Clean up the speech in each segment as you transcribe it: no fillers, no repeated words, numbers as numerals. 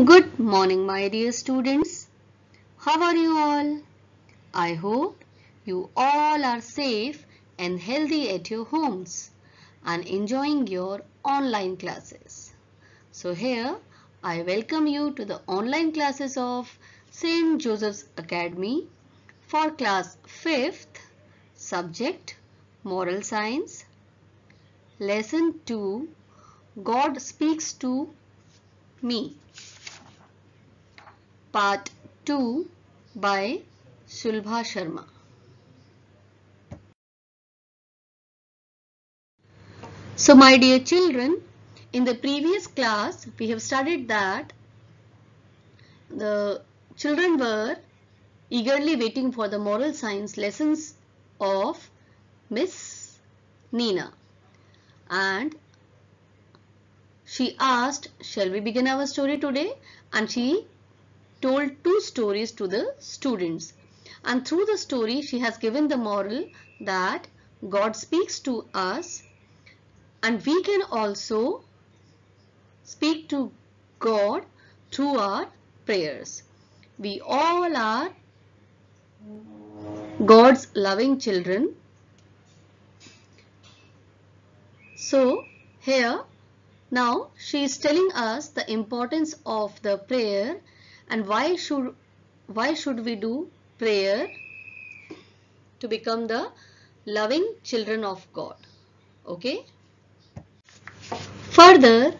Good morning, my dear students. How are you all? I hope you all are safe and healthy at your homes and enjoying your online classes. So here I welcome you to the online classes of St. Joseph's Academy for class 5th, subject Moral Science, lesson 2, God Speaks to Me. Part 2 by Shulbha Sharma. So my dear children, in the previous class we have studied that the children were eagerly waiting for the moral science lessons of Miss Nina, and she asked, shall we begin our story today? And she told 2 stories to the students, and through the story she has given the moral that God speaks to us and we can also speak to God through our prayers. We all are God's loving children. So here now she is telling us the importance of the prayer and why should we do prayer to become the loving children of God. Okay. Further,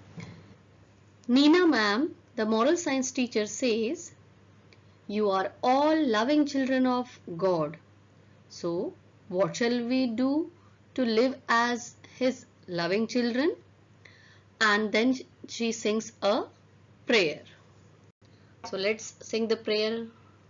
Nina ma'am, the moral science teacher, says, you are all loving children of God. So, what shall we do to live as His loving children? And then she sings a prayer. So, let's sing the prayer.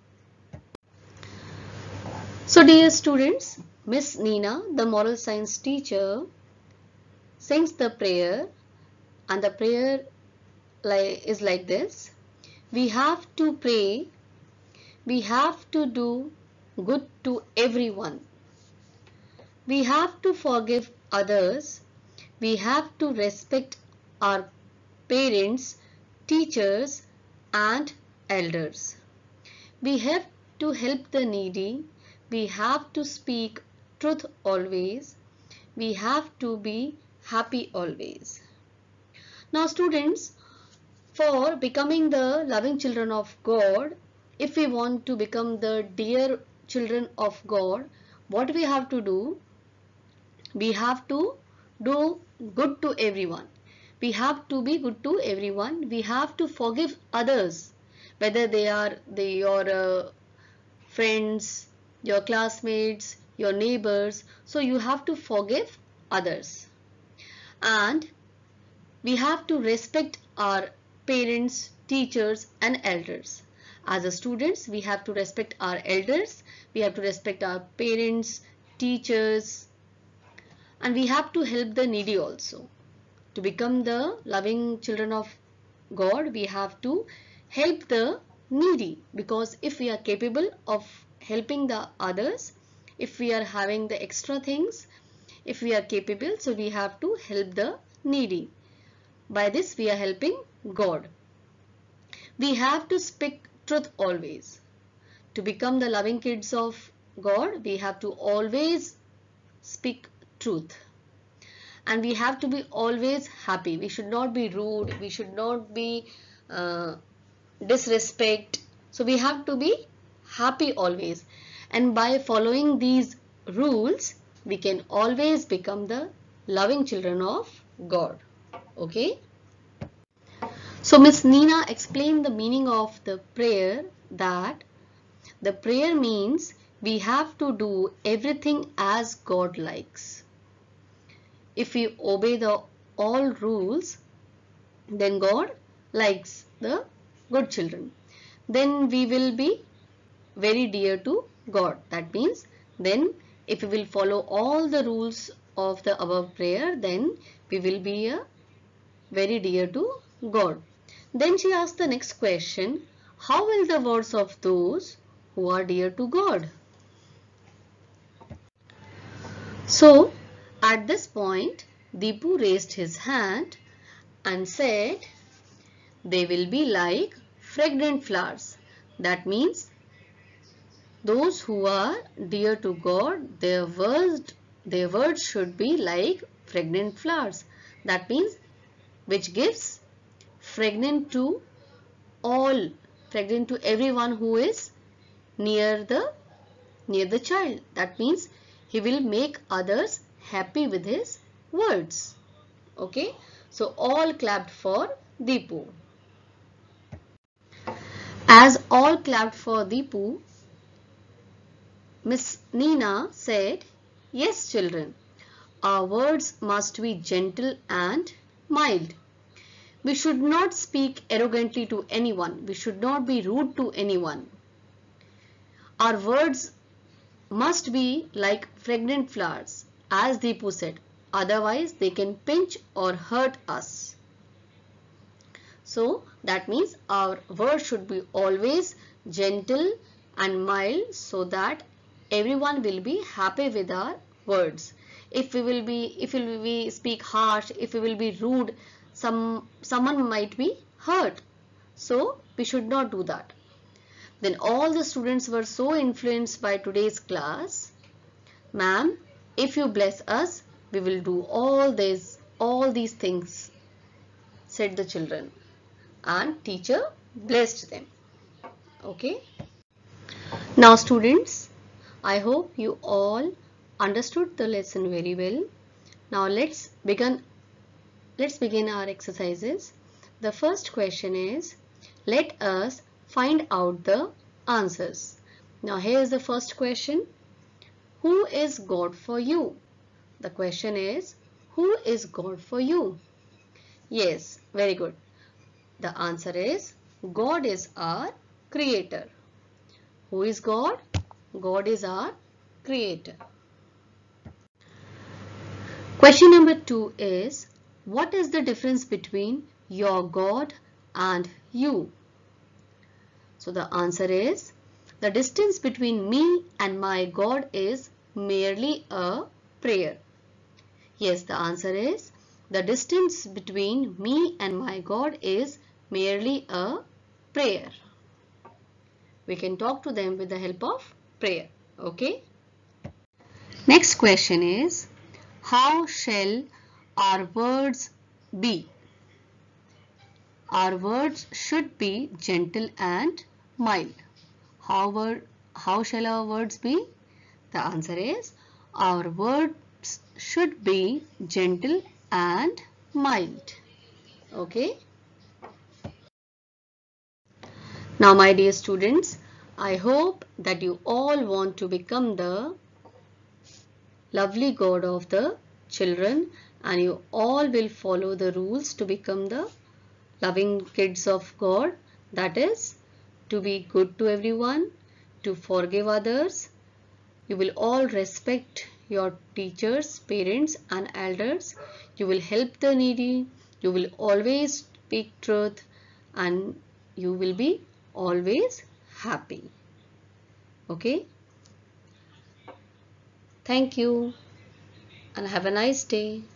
So, dear students, Miss Nina, the moral science teacher, sings the prayer, and the prayer is like this. We have to pray. We have to do good to everyone. We have to forgive others. We have to respect our parents, teachers, and elders. We have to help the needy. We have to speak truth always. We have to be happy always. Now, students, for becoming the loving children of God, if we want to become the dear children of God, what we have to do? We have to do good to everyone. We have to be good to everyone. We have to forgive others, whether they are your friends, your classmates, your neighbors. So you have to forgive others. And we have to respect our parents, teachers, and elders. As a students, we have to respect our elders, we have to respect our parents, teachers, and we have to help the needy also. To become the loving children of God, we have to help the needy, because if we are capable of helping the others, if we are having the extra things, if we are capable, so we have to help the needy. By this we are helping God. We have to speak truth always. To become the loving kids of God, we have to always speak truth. And we have to be always happy. We should not be rude. We should not be disrespect. So we have to be happy always. And by following these rules, we can always become the loving children of God. Okay. So Miss Nina explained the meaning of the prayer, that the prayer means we have to do everything as God likes. If we obey the all rules, then God likes the good children. Then we will be very dear to God. That means then if we will follow all the rules of the above prayer, then we will be very dear to God. Then she asked the next question, how will the words of those who are dear to God? So at this point, Deepu raised his hand and said, they will be like fragrant flowers. That means those who are dear to God, their words should be like fragrant flowers. That means which gives fragrance to all, fragrant to everyone who is near the child. That means he will make others happy with his words. Okay, so all clapped for Deepu. As all clapped for Deepu, Miss Nina said, "Yes, children, our words must be gentle and mild. We should not speak arrogantly to anyone. We should not be rude to anyone. Our words must be like fragrant flowers, as Deepu said. Otherwise, they can pinch or hurt us." So, that means our words should be always gentle and mild so that everyone will be happy with our words. If we speak harsh, if we will be rude, someone might be hurt. So, we should not do that. Then all the students were so influenced by today's class. "Ma'am, if you bless us, we will do all these things," said the children. And teacher blessed them. Okay. Now students, I hope you all understood the lesson very well. Now let's begin our exercises. The first question is, let us find out the answers. Now here is the first question. Who is God for you? The question is, who is God for you? Yes, very good. The answer is, God is our creator. Who is God? God is our creator. Question number 2 is, what is the difference between your God and you? So the answer is, the distance between me and my God is merely a prayer. Yes, the answer is, the distance between me and my God is merely a prayer. We can talk to them with the help of prayer. Okay. Next question is, how shall our words be? Our words should be gentle and mild. How shall our words be? The answer is, our words should be gentle and mild. Okay. Now my dear students, I hope that you all want to become the lovely God of the children, and you all will follow the rules to become the loving kids of God. That is, to be good to everyone, to forgive others. You will all respect your teachers, parents and elders. You will help the needy. You will always speak truth, and you will be always happy. Okay? Thank you and have a nice day.